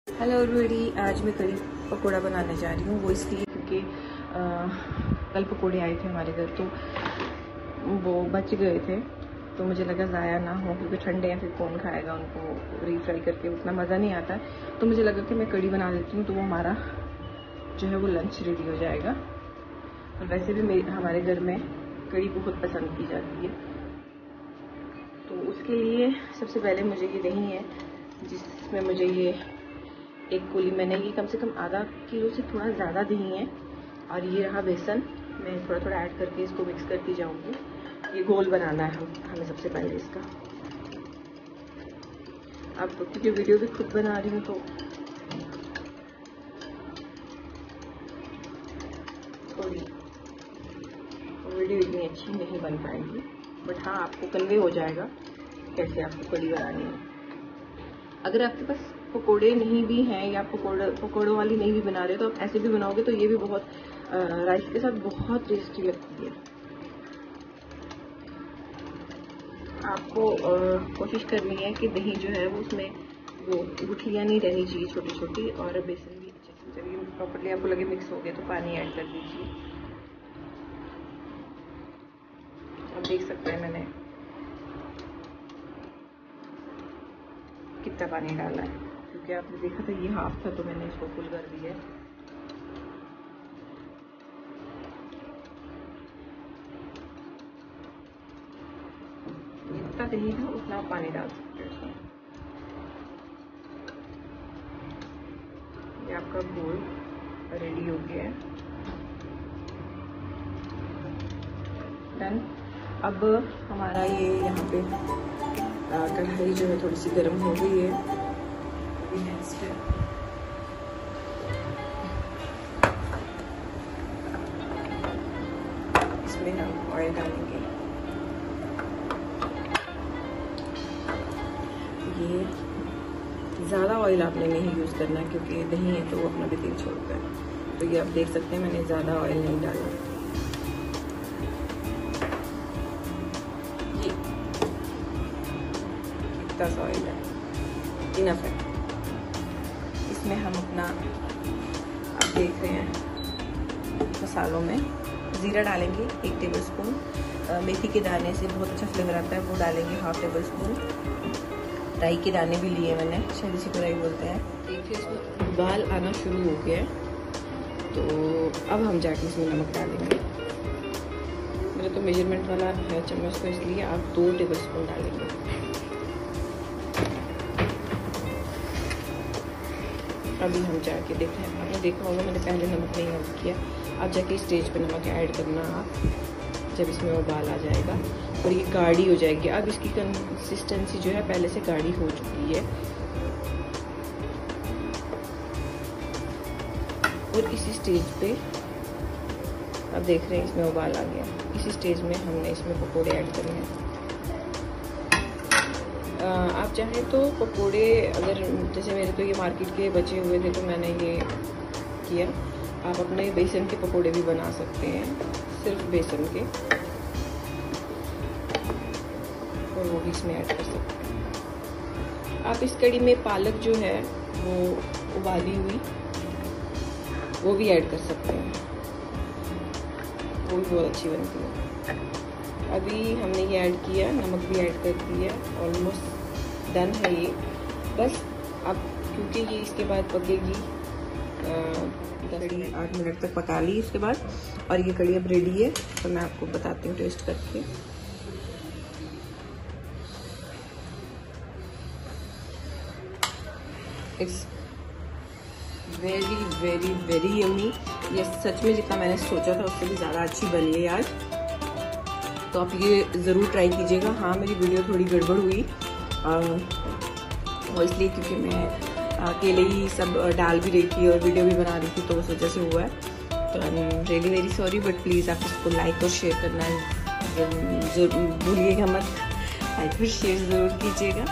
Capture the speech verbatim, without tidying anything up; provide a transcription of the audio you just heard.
Hello everybody, आज मैं कड़ी पकोड़ा बनाने जा रही हूँ। वो इसलिए क्योंकि कल पकोड़े आए थे हमारे घर, तो वो बच गए थे, तो मुझे लगा ज़ाया ना हो, क्योंकि ठंडे हैं, फिर कौन खाएगा उनको रीफ्राई करके, उतना मज़ा नहीं आता। तो मुझे लगा कि मैं कड़ी बना लेती हूँ, तो वो हमारा जो है वो लंच रेडी हो जाएगा। और वैसे भी मेरे हमारे घर में कड़ी बहुत पसंद की जाती है। तो उसके लिए सबसे पहले मुझे ये दही है, जिसमें मुझे ये एक कोली, मैंने ये कम से कम आधा किलो से थोड़ा ज़्यादा दही है। और ये रहा बेसन, मैं थोड़ा थोड़ा ऐड करके इसको मिक्स करती जाऊंगी। ये घोल बनाना है हम हमें सबसे पहले इसका। अब क्योंकि वीडियो भी खुद बना रही हूँ, तो थोड़ी वीडियो इतनी अच्छी नहीं बन पाएगी, बट हाँ आपको कन्वे हो जाएगा कैसे आपको कड़ी बनानी है। अगर आपके पास पकोड़े नहीं भी हैं या पकोड़े पकोड़ों वाली नहीं भी बना रहे, तो आप ऐसे भी बनाओगे तो ये भी बहुत राइस के साथ बहुत टेस्टी लगती है। आपको आ, कोशिश करनी है कि दही जो है वो उसमें वो गुठलियाँ नहीं रहनी चाहिए छोटी छोटी, और बेसन भी अच्छे से जब ये प्रॉपर्ली आपको लगे मिक्स हो गया तो पानी ऐड कर दीजिए। आप देख सकते हैं मैंने कितना पानी डाला है, क्योंकि आपने देखा था ये हाफ था, तो मैंने इसको फुल कर दिया है। जितना दही था उतना आप पानी डाल सकते हैं उसमें। ये आपका घोल रेडी हो गया है, डन। अब हमारा ये यहाँ पे कढ़ाई जो है थोड़ी सी गर्म हो गई है। इसमें हम ऑयल डालेंगे। ये ज़्यादा ऑयल आपने नहीं यूज़ करना, क्योंकि दही है तो वो अपना भी तेल छोड़ता है। तो ये आप देख सकते हैं मैंने ज़्यादा ऑयल नहीं डाला। सा ऑयल है, इनफ है। इसमें हम अपना, आप देख रहे हैं, मसालों में ज़ीरा डालेंगे एक टेबलस्पून, मेथी के दाने से बहुत अच्छा फ्लेवर आता है, वो डालेंगे हाफ टेबल स्पून। राई के दाने भी लिए मैंने, शायद इसी को राई बोलते हैं। देखिए इसमें उबाल आना शुरू हो गया है, तो अब हम जाके इसमें नमक डालेंगे। मेरा तो मेजरमेंट वाला है चम्मच, तो इसलिए आप दो टेबल स्पून डालेंगे। अभी हम जाके देख रहे हैं, आपने देखा होगा मैंने पहले नमक नहीं ऐड किया। अब जाके स्टेज पे नमक ऐड करना आप, जब इसमें उबाल आ जाएगा और ये गाढ़ी हो जाएगी। अब इसकी कंसिस्टेंसी जो है पहले से गाढ़ी हो चुकी है, और इसी स्टेज पे आप देख रहे हैं इसमें उबाल आ गया। इसी स्टेज में हमने इसमें पकोड़े ऐड करने हैं। आप चाहें तो पकोड़े, अगर जैसे मेरे तो ये मार्केट के बचे हुए थे तो मैंने ये किया, आप अपने बेसन के पकोड़े भी बना सकते हैं, सिर्फ बेसन के, और वो भी इसमें ऐड कर सकते हैं। आप इस कड़ी में पालक जो है वो उबाली हुई वो भी ऐड कर सकते हैं, वो भी बहुत अच्छी बनती है। अभी हमने ये ऐड किया, नमक भी ऐड कर दिया, ऑलमोस्ट डन है ये। बस अब क्योंकि ये इसके बाद पकेगी, कड़ी आठ मिनट तक पका ली इसके बाद, और ये कड़ी अब रेडी है, तो मैं आपको बताती हूँ टेस्ट करके। It's very very very yummy. ये सच में जितना मैंने सोचा था उससे भी ज़्यादा अच्छी बनी है आज, तो आप ये ज़रूर ट्राई कीजिएगा। हाँ मेरी वीडियो थोड़ी गड़बड़ हुई, और इसलिए क्योंकि मैं अकेले ही सब डाल भी रही थी और वीडियो भी बना रही थी, तो उस वजह से हुआ है। तो I am really very sorry, but please आप इसको लाइक और शेयर करना जरूर भूलिएगा मत। लाइक और शेयर ज़रूर कीजिएगा।